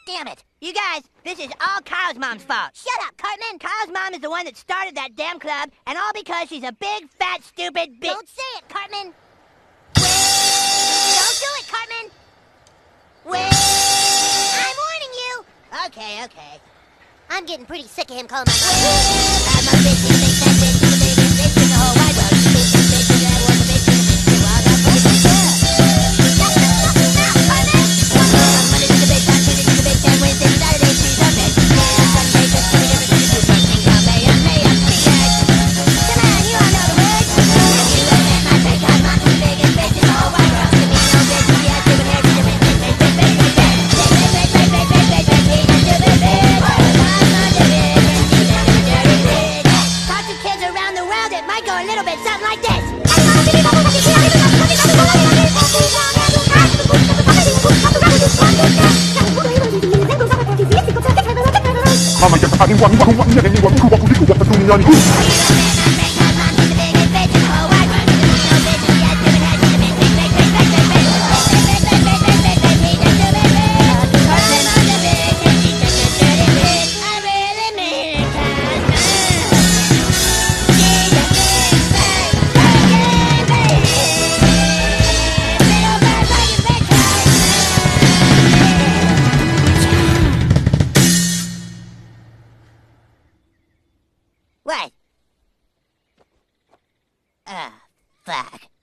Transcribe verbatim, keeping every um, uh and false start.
Damn it. You guys, this is all Kyle's mom's fault. Shut up, Cartman. Kyle's mom is the one that started that damn club, and all because she's a big, fat, stupid bitch. Don't say it, Cartman. Wait. Don't do it, Cartman. Wait. I'm warning you. Okay, okay. I'm getting pretty sick of him calling my mom. I'm a bitch, you think that bitch is the biggest bitch in the whole wide world. You bitch, you bitch, that was a bitch in the bitch. Well, I'm a bitch, yeah. Shut the fucking mouth, Cartman. On Monday she's a bitch, on Tuesday she's a bitch, and Wednesday, Saturday she's a bitch. Yeah, Sunday just to make everything do something. Come May and May, I'm pretty good. Come on, you all know the words. If you look at my face, I'm mom's the biggest bitch in the whole wide world. Give me no bitch, she has stupid hair, she's a bitch, bitch, bitch, bitch, bitch, bitch, bitch, bitch, bitch, bitch, bitch, bitch, bitch, bitch, she's a stupid bitch. Go a little bit, something like this. What? Ah, fuck.